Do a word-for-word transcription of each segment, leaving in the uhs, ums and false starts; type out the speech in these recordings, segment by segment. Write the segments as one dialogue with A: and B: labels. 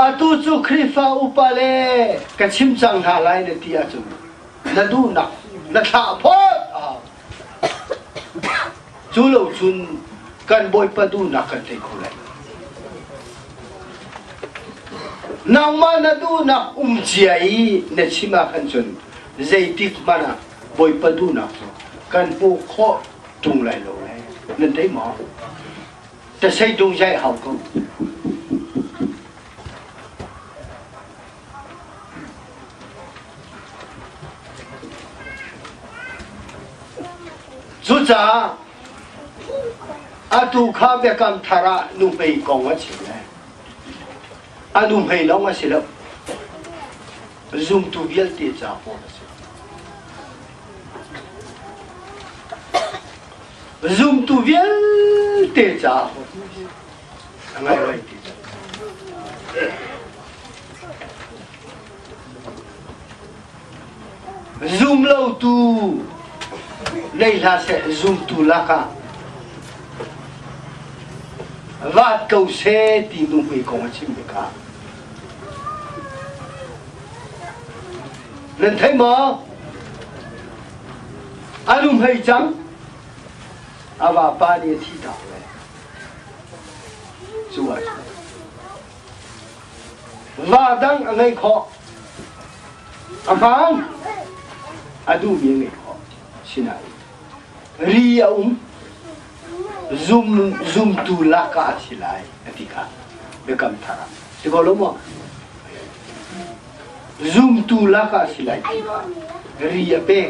A: atu chu khrifa upale kachim chang ha lai ne tia chu na du na na tha phot a chu lo chun kan boy pa du na kan thei khulai nang ma na du na um chiai ne chima kan chun zai tik mana boy pa du na kan pu kho tung lai lo lai nên thấy mỏ ta xây tung dạy học không chú cha a tu kha be kam thara nu pei kong a chi le a nu pei long a si lo zoom tu vial te cha po zoom tu vial te cha po ngai rai ti zoom lo tu đây là sẽ zoom tu la ka vạt cầu xe tìm đúng bị công chim bị cả nên thấy mà anh đúng hay chăng à bà ba đi thi đạo này chú ơi và đang ở ngay khó à phán à đủ miếng ngay khó xin ai ri um zoom zoom tu la ka silai atika bekam thara sigolo mo zoom tu la ka silai ri ape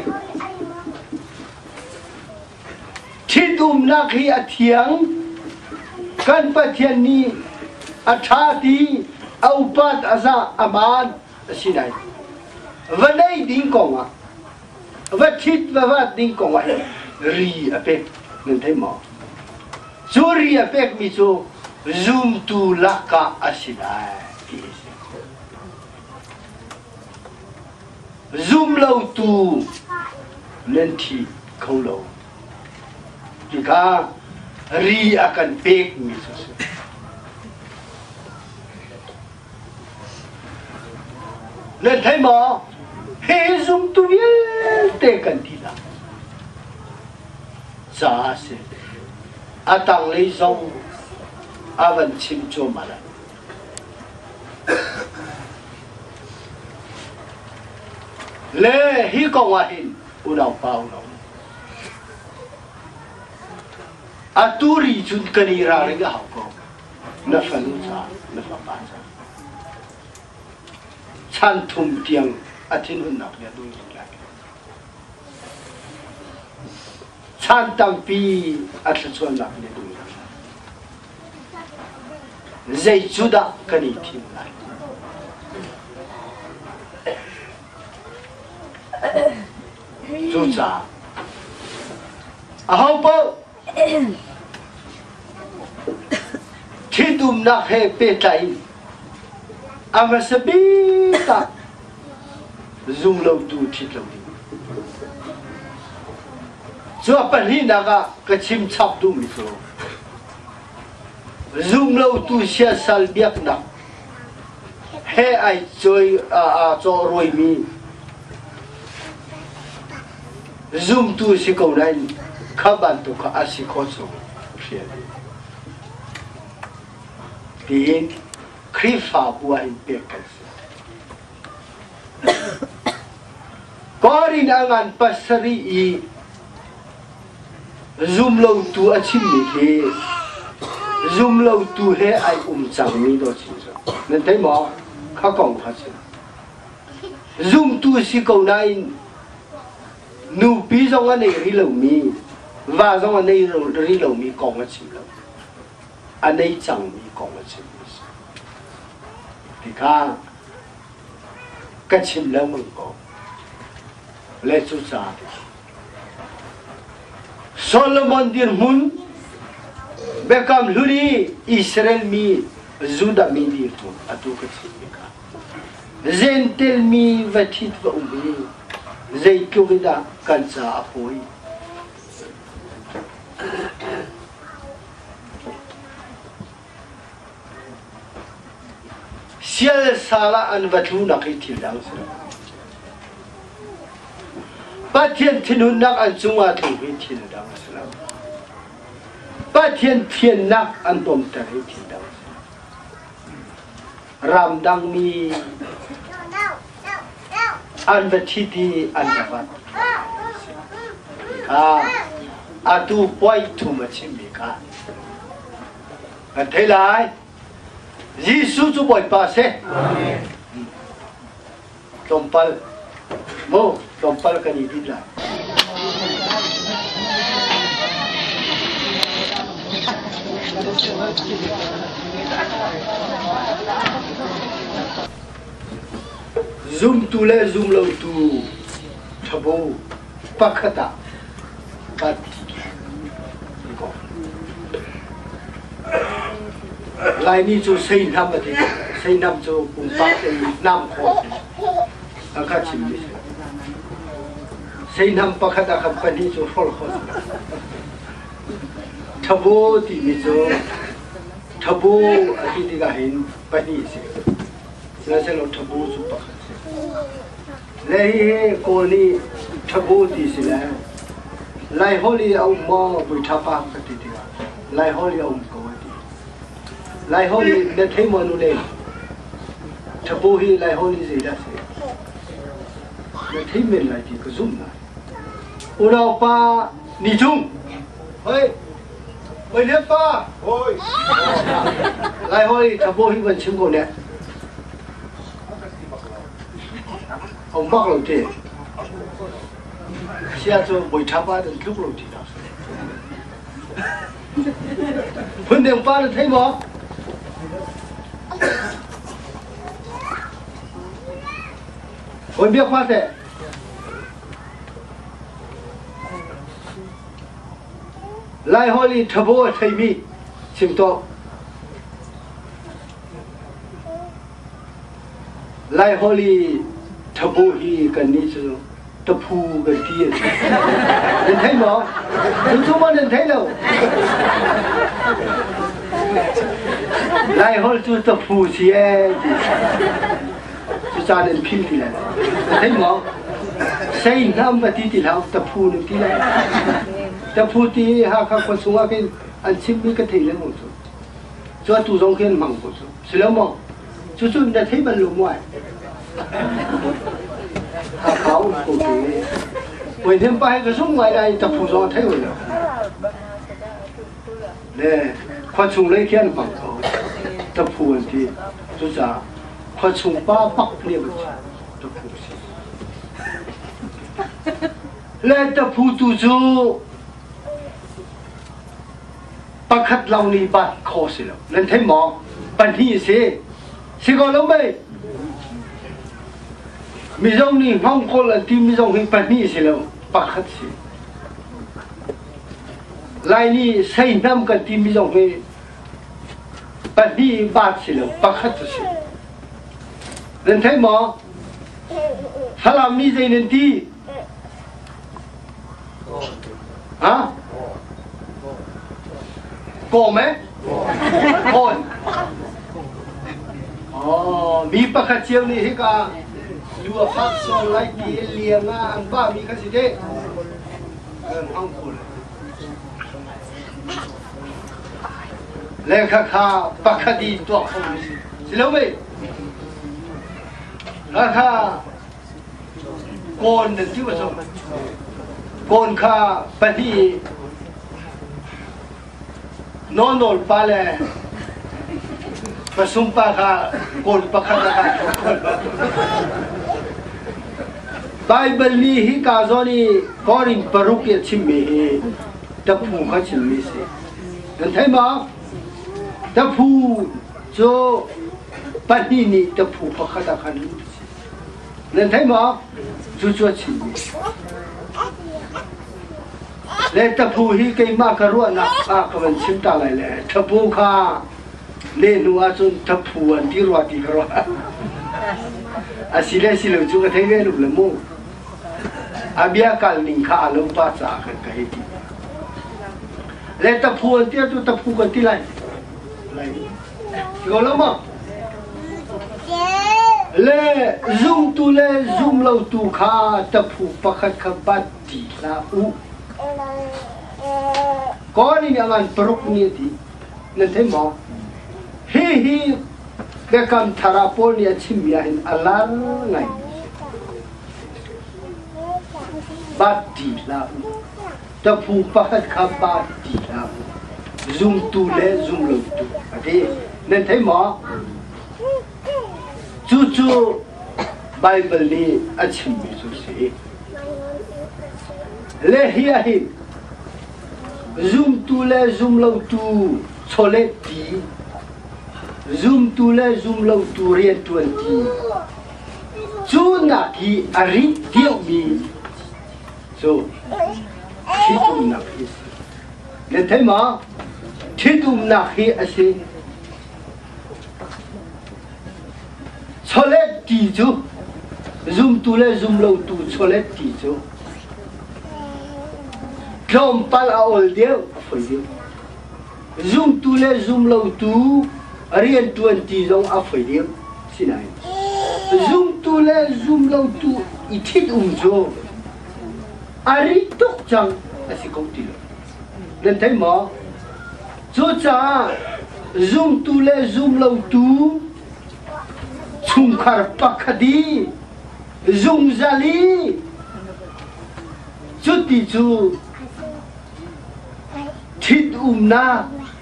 A: thidum na khi athiang kan pathian ni athati aupat aza aman sinai vanai ding konga vathit vavat ding konga ri ape nên thấy mỏ Suri apek miso zoom tu laka asilai zoom lâu tu lên thì không lâu thì cả ri akan pek miso nên thấy mỏ he zoom tu viết te kan thi la sa se atang lấy dòng avan chim cho mà lại lê hi công hoa hin u nào bao nào aturi chun kani ra cái học con nó phải lu sa nó phải bán sa chan thum tiang athin hun nak ya đôi lại chan tam pi athl chuan nak le đôi dây chú đã cái này thêm lại chú cha à hậu bao khi đùm nạc hệ bê tay à mà sẽ biết ta dùng lâu tu thịt lâu đi chú à bản hình nạc cái chim chọc đùm đi rồi zoom lâu tu xe sal biak nạc he ai chơi à à cho rồi mi zoom tu si cầu này các bạn tu các asi khó số xe đi khi phá bùa hình biak cái có đi năng ăn pasari i zoom lâu tu ở chim đi zoom lâu tu he ai um chẳng mi đó chứ nên thấy mò khá còn phát triển zoom tu si cầu này nu pi trong anh này ri lâu mi và trong anh này ri lâu mi còn cái chim lâu anh này chẳng mi còn cái chim thì cả cái chim lâu mình có lẽ chú cha Solomon điên hun Bekam luri Israel mi Juda mi dir tu atu kecil mereka. Zentel mi vatit va umbi Zai kuvida kansa apoi. sial sala an vatu nak itil dang sila patien tinun nak an sunga tu itil dang sila patien tien nak an bom tar itil dang ram dang mi an vachiti an dapat ah atu poi tu machimi ka an thei lai Giêsu chú bồi pa se tompal mo tompal kan ini lah zoom tu le zoom lo tu thabo pakhata pat lại ni chú xây năm mà thì xây năm chú cùng phát thì năm khó à các chị biết xây năm bắt khát các bạn ni chú phol khó thabo thì ni chú thabo ở khi thì cái hình bạn ni sẽ là sẽ lo thabo chú bắt lấy cô ni thabo thì sẽ là lại holy ông mò buổi tháp bạc cái thì lại holy ông lại holy để thấy mọi người lên, thập bố hi lại holy gì đó sẽ, để thấy mình lại thì có zoom lại, u đâu pa nị chung, ơi, ơi liếc pa, ôi, lại holy thập bố hi vẫn chừng cổ nè, ông bác lâu thế, xe cho buổi tháp ba đến lúc lâu thì đó, vấn đề pa là thấy mà Ôi biết khoa thế lại holy thabo thầy mi chim to lại holy thabo hi cần ní chứ tập phu cái kia nên thấy mà chúng chúng mà nên thấy đâu lại hồi chú tập phù gì chú cha nên phim thì là thấy không xây năm và tí thì là tập phù được tí là tập phù thì ha các con xuống cái anh chim mi cái thể lên một chút cho tu giống cái măng của chú xử lý mà chú chú đã thấy bên lùm ngoài ha khảo của chú buổi thêm bài cái xuống ngoài đây tập phù do thấy rồi nè khoa chung lấy cái bằng cầu tập phù thì chú cha khoa chung ba bắc liệp tập phù lấy tập phù tu chú bắc khát lâu ni bát khó xí lắm lên thấy mỏ bản thi xí xí có lắm vậy mi dòng ni mong khó là tìm mi dòng hình bản thi xí lắm bắc khát xí lại ni xây năm cái tìm mi dòng hình bản thi bát xí lắm bắc khát xí lên thấy mỏ phải làm ni dây nên ti hả có mấy con oh mi pa khát chiang ni hi ka lúa phát son lại ki liang a an ba mi khát gì thế em hong khul lên khát khát pa khát đi to không xin lỗi mày khát khát con đừng chịu vào xong con khát pa đi non non pale pasumpa ka kon pakata ka Bible ni hi ka zoni korin parukya chimmi hi tapu kha chimmi se dan thai ma tapu jo pani ni tapu pakata khan dan thai ma chu chu chimmi le tapu hi kai ma ka ru na a ka ban chim ta lai le tapu kha le nu a chun tapu an ti ro ti ro a si le si lo chu ka thai ve lu le mo a bia kal ning kha lo pa cha ka ka hi ti le tapu an ti tu tapu ka ti lai lai go lo mo le zoom tu le zoom lâu tu kha tập phụ pakhat kha bat ti la u có đi nhà anh prok ni ti nên thấy mò hi hi cái cam tharapol ni chim ya hin alar ngai bat ti la u tập phụ pakhat kha bat ti la u zoom tu le zoom lâu tu đi nên thấy mò chú chú Bible ni achim bi chú si le hi hi zoom tu le zoom lâu tu chole ti zoom tu le zoom lâu tu rian tuan ti chú na ki ari tiao mi so thi tum na ki nên thấy mà thi tum na ki ase chole ti chú zoom tu le zoom lâu tu chole ti chú Klom pal a ol deu foi deu zoom tu le zoom lâu tu rian twenty zong a foi deu sinai zoom tu le zoom lâu tu i thit um jo ari tok chang asi kom ti lo nên thấy mo cho cha zoom tu le zoom lâu tu chung khar pakhadi zoom zali chút ti chu thít um na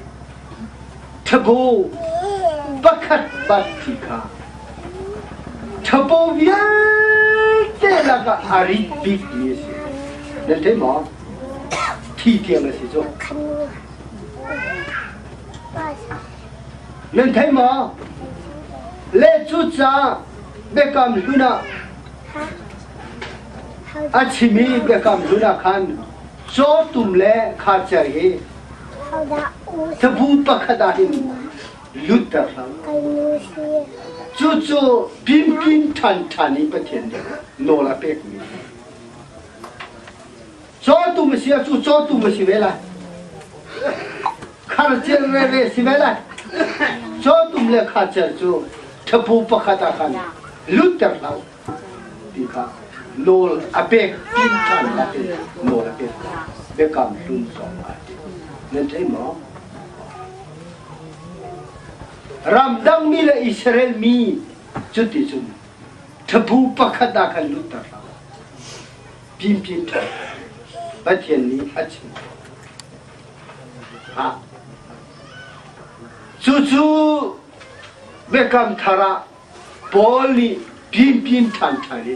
A: thabo pakhat bat thika thabo via te la ka ari big ni se nên thấy mò thi tiang là gì chứ nên thấy mò lê chút cha bé cầm luna achimi bé cầm luna khan cho tụm lệ khá chạy thập vụ bạc đa hình lút đợt lắm chú chú pin pin thàn thàn đi bắt thiên đấy nô là bẹt mi cho tụm xí chú cho tụm xí về lại khá chạy về về xí về lại cho tụm lệ khá chạy chú thập vụ bạc đa hình lút đợt lắm đi khá nô là bẹt pin thàn là bẹt nô là bẹt bé cầm luôn sòng lại nên thấy mỏ ram dang mi là Israel mi chút tí chút thập vụ pakhat đã khăn lút tạt pin pin thà bắt thiên lý ắt à chú chú bé cầm thara boli pin pin thàn thà đấy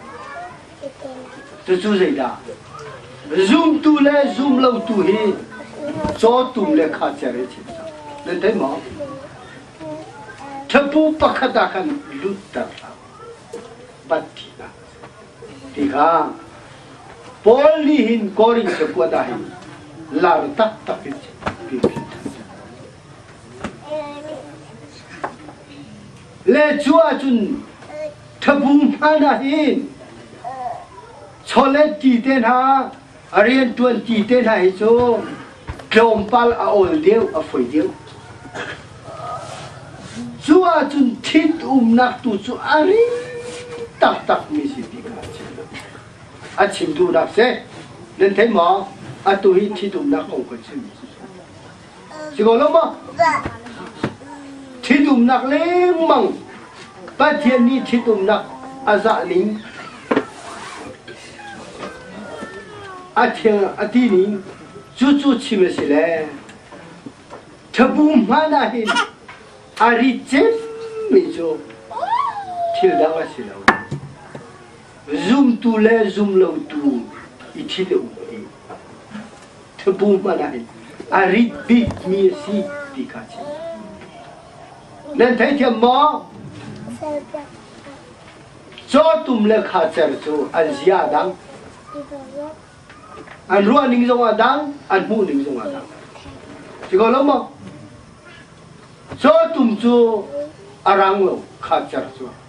A: chú chú gì đó zoom tu le zoom lâu tu hi cho tụm le khá chạy đấy chứ nên thấy mỏ thập vụ pakhat đã khăn lút tạt bắt thì na thì khá poli hin koring se qua dahi lar tak tak hin pin pin le chua chun thập vụ mana hin chole ti ten ha arian twenty ten hai so klom pal a ol deu a foi deu chua chun thit um nak tu chu ari tak tak mi si ti ka a chim tu nak se nên thấy mò a tu hi thit um nak không có chim chỉ có lắm mà thit um nak leng mang ba thiên ni thit um nak a za ling a thiên a ti ni chú chú chim se le thập vụ mana hin a ri chết mi jo thil da wa se lo zoom tu le zoom lâu tu i thi de u thập vụ mana hin a ri big mi si ti ka chi nên thấy thiam mo cho tụm le kha char chu an zia dang an ruan ning zong adang an mu ning zong adang chỉ có lắm mà cho tụm chu arang lo kha char chu